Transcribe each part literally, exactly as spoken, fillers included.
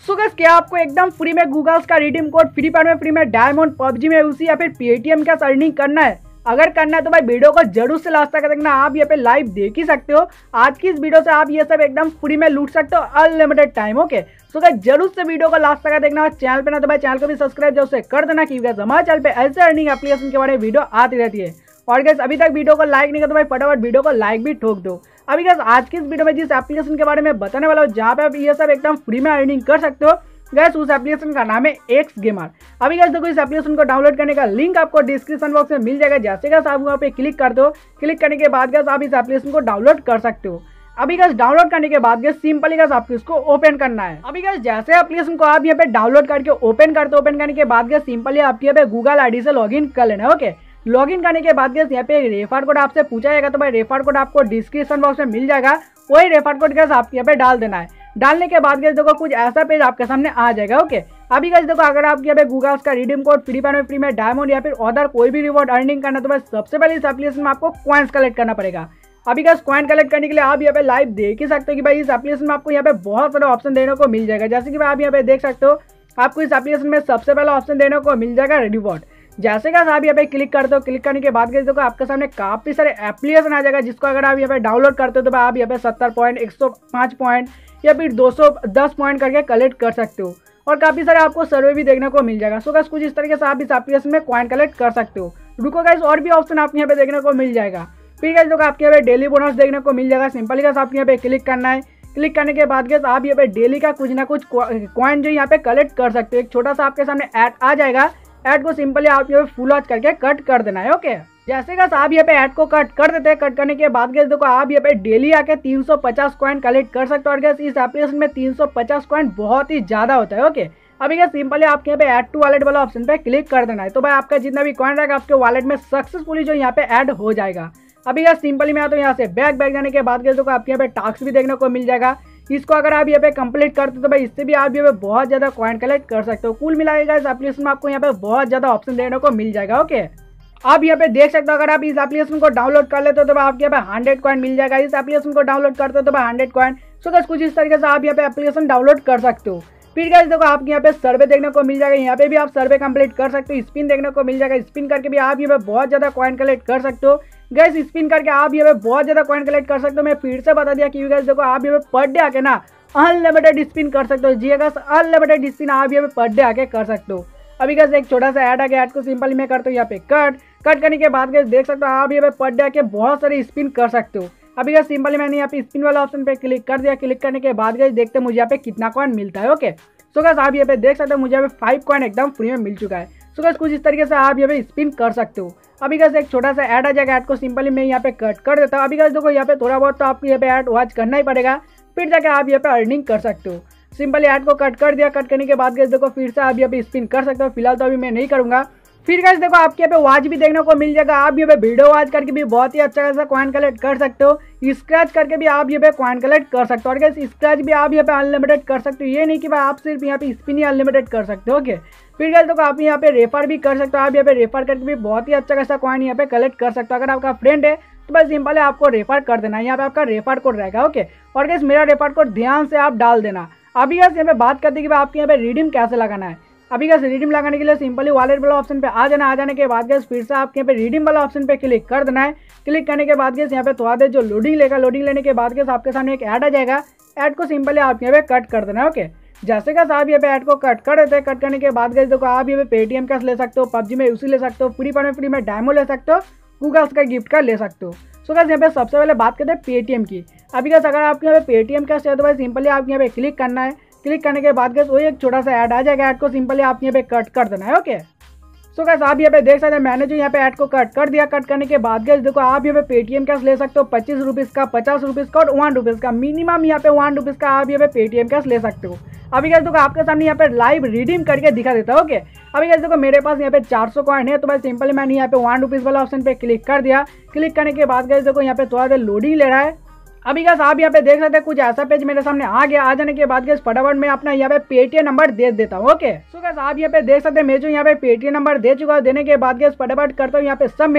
So guys क्या आपको एकदम फ्री में गूगल्स का रिडीम कोड फ्री फायर में फ्री में डायमंड पबजी में उसी या फिर पेटीएम का अर्निंग करना है? अगर करना है तो भाई वीडियो को जरूर से लास्ट तक देखना। आप यहाँ पे लाइव देख ही सकते हो। आज की इस वीडियो से आप ये सब एकदम फ्री में लूट सकते हो unlimited time. Okay so guys जरूर से वीडियो को लास्ट तक देखना। चैनल पे ना तो भाई चैनल को भी सब्सक्राइब जरूर से कर देना क्योंकि हमारे चैनल पे ऐसे अर्निंग एप्लीकेशन के बारे में वीडियो आती रहती है। और गाइस अभी तक वीडियो को लाइक नहीं कर तो भाई फटाफट वीडियो को लाइक भी ठोक दो। अभी गाइस आज की इस वीडियो में जिस एप्लीकेशन के बारे में बताने वाला हूँ जहाँ पे आप ये सब एकदम फ्री में अर्निंग कर सकते हो गैस उस एप्लीकेशन का नाम है एक्स गेमर। अभी गैस देखो इस एप्लीकेशन को डाउनलोड करने का लिंक आपको डिस्क्रिप्शन बॉक्स में मिल जाएगा। जैसे गैस आप वहाँ पे क्लिक कर दो, क्लिक करने के बाद गैस आप इस एप्लीकेशन को डाउनलोड कर सकते हो। अभी गैस डाउनलोड करने के बाद गैस सिंपली गैस आपको इसको ओपन करना है। अभी गैस जैसे एप्लीकेशन को आप यहाँ पे डाउनलोड करके ओपन करते ओपन करने के बाद गैस सिंपली आपके यहाँ पे गूगल आईडी से लॉगिन कर लेना है। ओके लॉगिन करने के बाद गैस यहाँ पे रेफर कोड आपसे पूछा जाएगा तो भाई रेफर कोड आपको डिस्क्रिप्शन बॉक्स में मिल जाएगा। वही रेफर कोड गैस आप यहाँ पे डाल देना है। डालने के बाद गैस देखो कुछ ऐसा पेज आपके सामने आ जाएगा। ओके अभी गैस देखो अगर आप यहाँ पे गूगल्स का रिडीम कोड फ्री फायर में फ्री में डायमंड या फिर अदर कोई भी रिवॉर्ड अर्निंग करना तो बस सबसे पहले इस एप्लीकेशन में आपको कॉइन्स कलेक्ट करना पड़ेगा। अभी गैस कॉइन कलेक्ट करने के लिए आप यहाँ पे लाइव देख ही सकते हो कि भाई इस एप्लीकेशन में आपको यहाँ पे बहुत सारे ऑप्शन देने को मिल जाएगा। जैसे कि भाई आप यहाँ पे देख सकते हो आपको इस एप्लीकेशन में सबसे पहला ऑप्शन देने को मिल जाएगा रिवॉर्ड। जैसे गैस आप यहाँ पे क्लिक करते हो क्लिक करने के बाद गैस देखो आपके सामने काफी सारे एप्लीकेशन आ जाएगा जिसको अगर आप यहाँ पे डाउनलोड करते हो तो भाई आप यहाँ पे सत्तर पॉइंट एक सौ पाँच पॉइंट या फिर दो सौ दस पॉइंट करके कलेक्ट कर सकते हो। और काफी सारे आपको सर्वे भी देखने को मिल जाएगा। सो गाइस कुछ इस तरीके से आप इस एप्लीकेशन में कॉइन कलेक्ट कर सकते हो। रुको गाइस और भी ऑप्शन आपको यहाँ पे देखने को मिल जाएगा। फिर गाइस देखो आपके यहाँ पे डेली बोनस देखने को मिल जाएगा। सिंपली गाइस आपको यहाँ पे क्लिक करना है। क्लिक करने के बाद गाइस आप यहाँ पे डेली का कुछ ना कुछ कॉइन जो यहाँ पे कलेक्ट कर सकते हो। एक छोटा सा आपके सामने ऐड आ जाएगा। ऐड को सिंपली आप यहाँ पे फुल वॉच करके कट कर देना है। ओके जैसे गाइस आप यहाँ पे ऐड को कट कर देते हैं। कट करने के बाद गाइस देखो आप यहाँ पे डेली आके तीन सौ पचास कॉइन कलेक्ट कर सकते हो। और गाइस इस एप्लीकेशन में तीन सौ पचास कॉइन बहुत ही ज्यादा होता है। ओके अभी गाइस सिंपली आपके यहाँ पे ऐड टू वॉलेट वाला ऑप्शन पे क्लिक कर देना है तो भाई आपका जितना भी कॉइन रहेगा आपके वॉलेट में सक्सेसफुली जो यहाँ पे ऐड हो जाएगा। अभी गाइस सिंपली मैं तो यहाँ से बैक बैक जाने के बाद गाइस देखो आपके यहाँ पे टास्क भी देखने को मिल जाएगा। इसको अगर आप यहाँ पे कंप्लीट करते हो तो भाई इससे भी आप यहाँ पे बहुत ज्यादा कॉइन कलेक्ट कर सकते हो। कुल मिलाएगा इस एप्लीकेशन में आपको यहाँ पे बहुत ज्यादा ऑप्शन देने को मिल जाएगा। ओके आप यहाँ पे देख सकते हो अगर आप इस एप्लीकेशन को डाउनलोड कर लेते हो तो आपके यहाँ पे हंड्रेड कॉइन मिल जाएगा। इस एप्लीकेशन को डाउनलोड करते हो तो भाई हंड्रेड कॉइन। सो गाइस कुछ इस तरीके से आप यहाँ पे एप्लीकेशन डाउनलोड कर सकते हो। फिर गाइस देखो आपके यहाँ पे सर्वे देखने को मिल जाएगा। यहाँ पे भी आप सर्वे कंप्लीट कर सकते हो। स्पिन देखने को मिल जाएगा। स्पिन करके भी आप यहाँ पे बहुत ज्यादा कॉइन कलेक्ट कर सकते हो। गाइस स्पिन करके आप यहाँ पे बहुत ज्यादा कॉइन कलेक्ट कर सकते हो। मैं फिर से बता दिया कि गाइस देखो आप यहाँ पे पर डे आके ना अनलिमिटेड स्पिन कर सकते हो। जी गाइस अनलिमिटेड स्पिन आप यहाँ पे पर डे आके कर सकते हो। अभी गाइस एक छोटा सा ऐड आ गया। ऐड को सिंपली मैं करता हूँ यहाँ पे कट। कट करने के बाद गाइस देख सकते हो आप यहाँ पे पर डे आके बहुत सारे स्पिन कर सकते हो। अभी गाइस सिंपली मैंने यहाँ पे स्पिन वाला ऑप्शन पे क्लिक कर दिया। क्लिक करने के बाद गाइस देखते हैं मुझे यहाँ पे कितना कॉइन मिलता है। ओके सो गाइस आप यहाँ पे देख सकते हो मुझे यहाँ पे फाइव कॉइन एकदम फ्री में मिल चुका है। सो गाइस कुछ इस तरीके से आप यहाँ पे स्पिन कर सकते हो। अभी गाइस एक छोटा सा ऐड आ जाएगा। ऐड को सिंपली मैं यहाँ पे कट कर देता हूँ। अभी गाइस देखो यहाँ पे थोड़ा बहुत तो आपको यहाँ पे ऐड वॉच करना ही पड़ेगा फिर जाके आप यहाँ पे अर्निंग कर सकते हो। सिंपली ऐड को कट कर दिया। कट करने के बाद गाइस देखो फिर से आप यहाँ पे स्पिन कर सकते हो। फिलहाल तो अभी मैं नहीं करूंगा। फिर गाइस देखो आपके यहाँ पे वॉच भी देखने को मिल जाएगा। आप यहाँ पे वीडियो वॉच करके भी बहुत ही अच्छा खासा कॉइन कलेक्ट कर सकते हो। स्क्रैच करके भी आप यहाँ पे कॉइन कलेक्ट कर सकते हो। और गाइस स्क्रैच भी आप यहाँ पे अनलिमिटेड कर सकते हो। ये नहीं कि भाई आप सिर्फ यहाँ पे स्पिन ही अनलिमिटेड कर सकते हो। ओके फिर गाइस देखो आप यहाँ पे रेफर भी कर सकते हो। आप यहाँ पे रेफर करके भी बहुत ही अच्छा खासा कॉइन यहाँ पे कलेक्ट कर सकते हो। अगर आपका फ्रेंड है तो बस सिंपली आपको रेफर कर देना है। यहाँ पे आपका रेफर कोड रहेगा। ओके और गाइस मेरा रेफर कोड ध्यान से आप डाल देना। अभी गाइस यहाँ पे बात करते हैं कि आपके यहाँ पे रिडीम कैसे लगाना है। अभी गाइस रिडीम लगाने के लिए सिंपली वॉलेट वाला ऑप्शन पे आ जाना। आ जाने के बाद गाइस फिर से आपके यहाँ पे रिडीम वाला ऑप्शन पे क्लिक कर देना है। क्लिक करने के बाद गाइस यहाँ पे थोड़ा देर जो लोडिंग लेगा। लोडिंग लेने के बाद गाइस आपके सामने एक ऐड आ जाएगा। ऐड को सिंपली आप यहाँ पे कट कर देना है। ओके जैसे गाइस आप यहाँ पे ऐड को कट कर देते हैं। कट करने के बाद गाइस देखो आप यहाँ पे पेटीएम कैश ले सकते हो। पबजी में उसी ले सकते हो। फ्री फायर में फ्री में डायमंड ले सकते हो। गूगल्स का गिफ्ट कार्ड ले सकते हो। सो गाइस यहाँ पे सबसे पहले बात करते हैं पेटीएम की। अभी गाइस अगर आपके यहाँ पे पेटीएम कैश है तो भाई सिंपली आप यहाँ पे क्लिक करना है। क्लिक करने के बाद गाइस वही एक छोटा सा ऐड आ जाएगा। ऐड को सिंपली आप यहाँ पे कट कर देना है। ओके सो गाइस आप यहाँ पे देख सकते हैं मैंने जो यहाँ पे ऐड को कट कर दिया। कट करने के बाद गाइस देखो आप यहाँ पे पेटीएम कैश ले सकते हो। पच्चीस रुपीज का, पचास रुपीज का और वन रुपीज का। मिनिमम यहाँ पे वन रुपीज का आप यहाँ पे पेटीएम कैश ले सकते हो। अभी गाइस देखो आपके सामने यहाँ पे लाइव रिडीम करके दिखा देता है। ओके अभी गाइस देखो मेरे पास यहाँ पे चार सौ कॉइन है तो भाई सिंपली मैंने यहाँ पे वन रुपीज वाला ऑप्शन पे क्लिक कर दिया। क्लिक करने के बाद गाइस देखो यहाँ पे थोड़ा देर लोडिंग ले रहा है। अभी गाइस आप यहाँ पे देख सकते हैं कुछ ऐसा पेज मेरे सामने आ गया। आ जाने के बाद गाइस फटाफट मैं अपना यहाँ पे पेटीएम नंबर दे देता हूँ। ओके सो गाइस आप यहाँ पे देख सकते हैं मैं जो यहाँ पे पेटीएम नंबर दे चुका हूँ। देने के बाद गाइस फटाफट करता हूँ यहाँ पे सबमिट।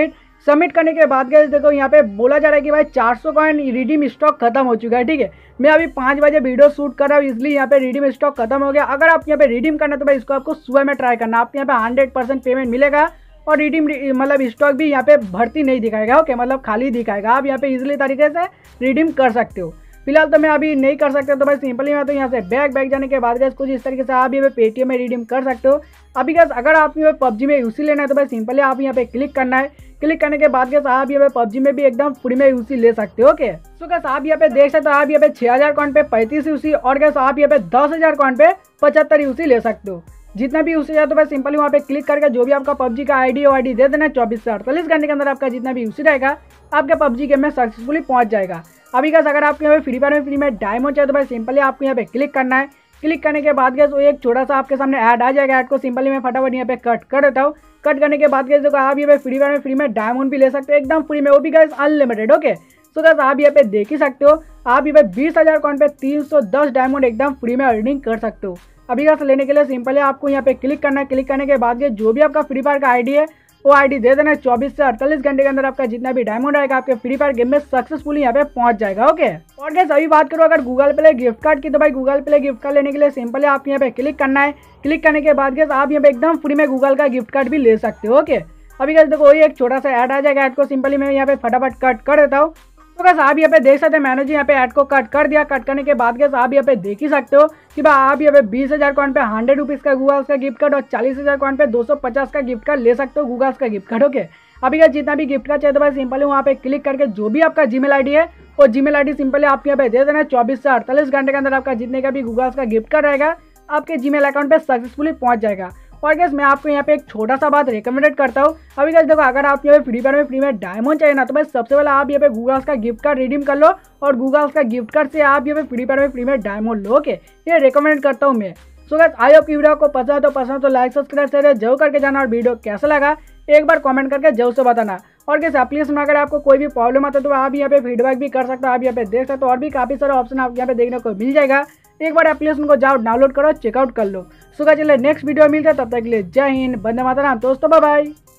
सबमिट करने के बाद गैस देखो यहाँ पे बोला जा रहा है कि भाई चार सौ कॉइन रिडीम स्टॉक खत्म हो चुका है। ठीक है, मैं अभी पाँच बजे वीडियो शूट कर रहा हूँ, इसलिए यहाँ पे रिडीम स्टॉक खत्म हो गया। अगर आप यहाँ पे रिडीम करना तो भाई इसको आपको सुबह में ट्राई करना, आपको यहाँ पे हंड्रेड परसेंट पेमेंट मिलेगा और रिडीम मतलब स्टॉक भी यहाँ पे भर्ती नहीं दिखाएगा। ओके, मतलब खाली दिखाएगा। आप यहाँ पे इजिली तरीके से रिडीम कर सकते हो। फिलहाल तो मैं अभी नहीं कर सकता, तो भाई सिंपली मैं तो यहाँ से बैक बैक जाने के बाद गैस कुछ इस तरीके से आप यहाँ पे पेटीएम में रिडीम कर सकते हो। अभी गैस अगर आप यहाँ पे पबजी में यूसी लेना है तो भाई सिंपली आप यहाँ पे क्लिक करना है। क्लिक करने के बाद गैस आप यहाँ पे पबजी में भी एकदम फ्री में यूसी ले सकते हो। ओके, सो गैस आप यहाँ पे देख सकते हो, आप यहाँ पे छह हजार कॉइन पे पैंतीस यूसी और गैस आप यहाँ पे दस हजार कॉइन पे पचहत्तर यूसी ले सकते हो। जितना भी यूसी है तो भाई सिंपली वहाँ पे क्लिक करके जो भी आपका पबजी का आईडी ओ आईडी दे देना। चौबीस से अड़तालीस घंटे के अंदर आपका जितना भी यूसी रहेगा आपके पबजी गेम में सक्सेसफुली पहुंच जाएगा। अभी गैस अगर आपको यहाँ पे फ्री फायर में फ्री में डायमंड चाहिए तो भाई सिंपली आपको यहाँ पे क्लिक करना है। क्लिक करने के बाद गैस वो एक छोटा सा आपके सामने ऐड आ जाएगा। ऐड को सिंपली मैं फटाफट यहाँ पे कट कर देता हूँ। कट करने के बाद गैस देखो आप यहाँ पे फ्री फायर में फ्री में डायमंड भी ले सकते हो एकदम फ्री में, वो भी guys unlimited. Okay, so guys आप यहाँ पे देख ही सकते हो, आप यहाँ पे बीस हजार कॉइन पे तीन सौ दस डायमंड एकदम फ्री में अर्निंग कर सकते हो। अभी गैस लेने के लिए सिंपली आपको यहाँ पे क्लिक करना है। क्लिक करने के बाद जो भी आपका फ्री फायर का आईडी है वो आईडी दे देना। चौबीस से अड़तालीस घंटे के अंदर आपका जितना भी डायमंड आएगा आपके फ्री फायर गेम में सक्सेसफुली यहाँ पे पहुंच जाएगा। ओके, और गैस अभी बात करो अगर गूगल प्ले गिफ्ट कार्ड की, तो भाई गूगल प्ले गिफ्ट कार्ड लेने के लिए सिंपली आप यहाँ पे क्लिक करना है। क्लिक करने के बाद गैस आप यहाँ पे एकदम फ्री में गूगल का गिफ्ट कार्ड भी ले सकते हो। ओके, अभी गैस देखो वही एक छोटा सा ऐड आ जाएगा। ऐड को सिंपली मैं यहाँ पे फटाफट कट कर देता हूँ। तो गैस आप यहाँ पे देख सकते हैं मैंने जी यहाँ पे ऐड को कट कर दिया। कट करने के बाद गैस आप यहाँ पे देख ही सकते हो कि भाई आप यहाँ पे बीस हजार कॉइन पे हंड्रेड रुपीज का गूगल्स का गिफ्ट कार्ड और चालीस हजार कॉइन पे दो सौ पचास का गिफ्ट कार्ड ले सकते हो गूगल्स का गिफ्ट कार्ड। ओके, अभी गैस जितना भी गिफ्ट कार्ड चाहिए तो भाई सिंपली वहाँ पे क्लिक करके जो भी आपका जीमेल आईडी है वो जीमेल आईडी सिंपली आप यहाँ पे दे देना। चौबीस से अड़तालीस घंटे के अंदर आपका जितने का भी गूगल्स का गिफ्ट कार्ड रहेगा आपके जीमेल अकाउंट पे सक्सेसफुली पहुंच जाएगा। और गैस मैं आपको यहाँ पे एक छोटा सा बात रिकमेंडेड करता हूँ। अभी गैस देखो अगर आप यहाँ पे फ्री फायर में फ्री में डायमंड चाहिए ना तो भाई सबसे पहले आप यहाँ पे गूगल्स का गिफ्ट कार्ड रिडीम कर लो और गूगल्स का गिफ्ट कार्ड से आप यहाँ पे फ्री फायर में फ्री में डायमंड लो। ओके, ये रिकमेंड करता हूँ मैं। सो गैस आई होप की वीडियो को पसंद तो पसंद तो लाइक सब्सक्राइब शेयर जरूर करके जाना और वीडियो कैसा लगा एक बार कमेंट करके जरूर से बताना। और गैस एप्लीकेशन में अगर आपको कोई भी प्रॉब्लम आता है तो आप यहाँ पे फीडबैक भी कर सकते हो। आप यहाँ पे देख सकते हो और भी काफी सारे ऑप्शन आपको यहाँ पे देखने को मिल जाएगा। एक बार एप्लीकेशन को जाओ डाउनलोड करो, चेकआउट कर लो। सो गाइस चलिए नेक्स्ट वीडियो मिलते हैं, तब तक के लिए जय हिंद, वंदे मातरम दोस्तों, बाय बाय।